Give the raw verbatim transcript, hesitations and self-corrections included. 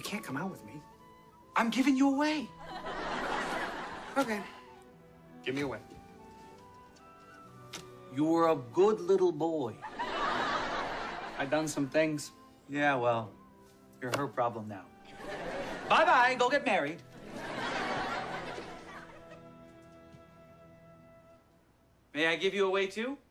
can't come out with me. I'm giving you away. Okay. Give me away. You were a good little boy. I done some things. Yeah, well, you're her problem now. Bye-bye, go get married. May I give you away too?